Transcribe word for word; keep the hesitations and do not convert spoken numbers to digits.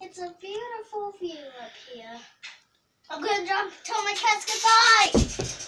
It's a beautiful view up here. I'm gonna jump, tell my cats goodbye.